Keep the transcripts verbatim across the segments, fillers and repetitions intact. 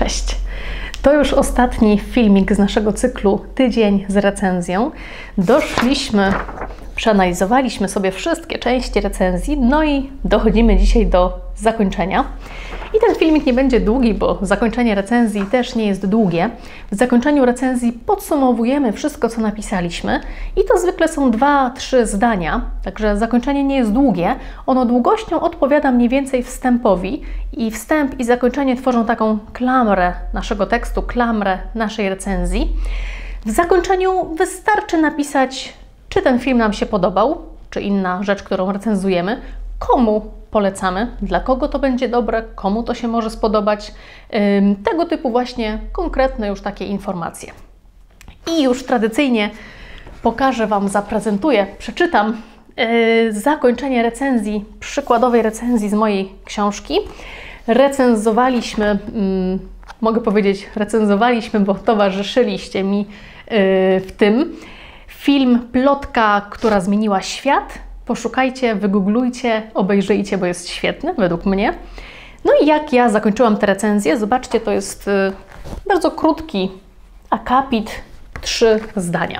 Cześć! To już ostatni filmik z naszego cyklu Tydzień z recenzją. Doszliśmy, przeanalizowaliśmy sobie wszystkie części recenzji, no i dochodzimy dzisiaj do zakończenia. I ten filmik nie będzie długi, bo zakończenie recenzji też nie jest długie. W zakończeniu recenzji podsumowujemy wszystko, co napisaliśmy i to zwykle są dwa, trzy zdania, także zakończenie nie jest długie. Ono długością odpowiada mniej więcej wstępowi i wstęp i zakończenie tworzą taką klamrę naszego tekstu, klamrę naszej recenzji. W zakończeniu wystarczy napisać, czy ten film nam się podobał, czy inna rzecz, którą recenzujemy, komu polecamy, dla kogo to będzie dobre, komu to się może spodobać. Tego typu właśnie konkretne już takie informacje. I już tradycyjnie pokażę Wam, zaprezentuję, przeczytam zakończenie recenzji, przykładowej recenzji z mojej książki. Recenzowaliśmy, mogę powiedzieć recenzowaliśmy, bo towarzyszyliście mi w tym, film Plotka, która zmieniła świat. Poszukajcie, wygooglujcie, obejrzyjcie, bo jest świetny według mnie. No i jak ja zakończyłam tę recenzję, zobaczcie, to jest bardzo krótki akapit, trzy zdania.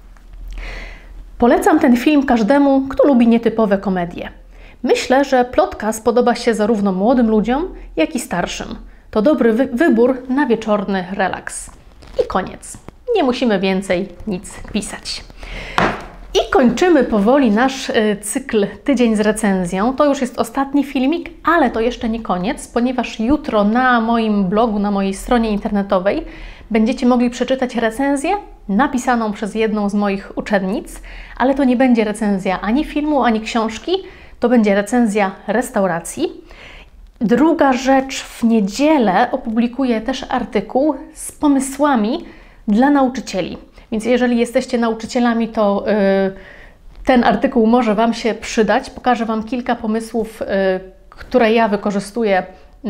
Polecam ten film każdemu, kto lubi nietypowe komedie. Myślę, że Plotka spodoba się zarówno młodym ludziom, jak i starszym. To dobry wy wybór na wieczorny relaks. I koniec. Nie musimy więcej nic pisać. I kończymy powoli nasz cykl Tydzień z recenzją. To już jest ostatni filmik, ale to jeszcze nie koniec, ponieważ jutro na moim blogu, na mojej stronie internetowej będziecie mogli przeczytać recenzję napisaną przez jedną z moich uczennic, ale to nie będzie recenzja ani filmu, ani książki, to będzie recenzja restauracji. Druga rzecz, w niedzielę opublikuję też artykuł z pomysłami dla nauczycieli. Więc jeżeli jesteście nauczycielami, to y, ten artykuł może Wam się przydać. Pokażę Wam kilka pomysłów, y, które ja wykorzystuję y,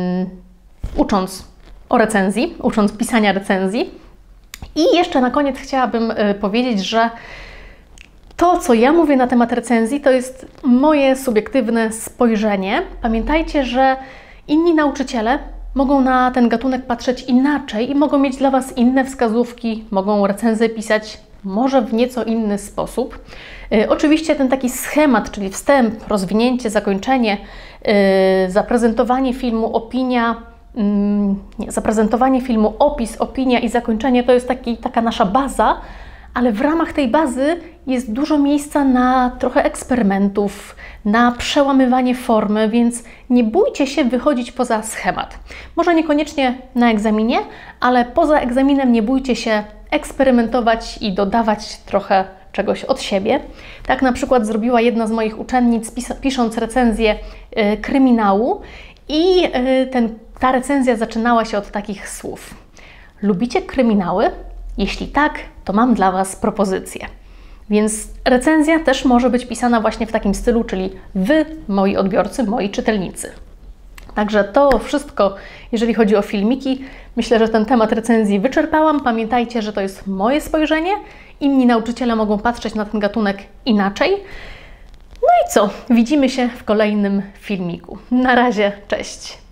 ucząc o recenzji, ucząc pisania recenzji. I jeszcze na koniec chciałabym y, powiedzieć, że to, co ja mówię na temat recenzji, to jest moje subiektywne spojrzenie. Pamiętajcie, że inni nauczyciele mogą na ten gatunek patrzeć inaczej i mogą mieć dla Was inne wskazówki, mogą recenzję pisać może w nieco inny sposób. Yy, oczywiście ten taki schemat, czyli wstęp, rozwinięcie, zakończenie, yy, zaprezentowanie filmu, opinia, yy, nie, zaprezentowanie filmu, opis, opinia i zakończenie to jest taki, taka nasza baza, ale w ramach tej bazy jest dużo miejsca na trochę eksperymentów, na przełamywanie formy, więc nie bójcie się wychodzić poza schemat. Może niekoniecznie na egzaminie, ale poza egzaminem nie bójcie się eksperymentować i dodawać trochę czegoś od siebie. Tak na przykład zrobiła jedna z moich uczennic, pisząc recenzję y, kryminału i y, ten, ta recenzja zaczynała się od takich słów. Lubicie kryminały? Jeśli tak, to mam dla Was propozycję. Więc recenzja też może być pisana właśnie w takim stylu, czyli Wy, moi odbiorcy, moi czytelnicy. Także to wszystko, jeżeli chodzi o filmiki. Myślę, że ten temat recenzji wyczerpałam. Pamiętajcie, że to jest moje spojrzenie. Inni nauczyciele mogą patrzeć na ten gatunek inaczej. No i co? Widzimy się w kolejnym filmiku. Na razie, cześć!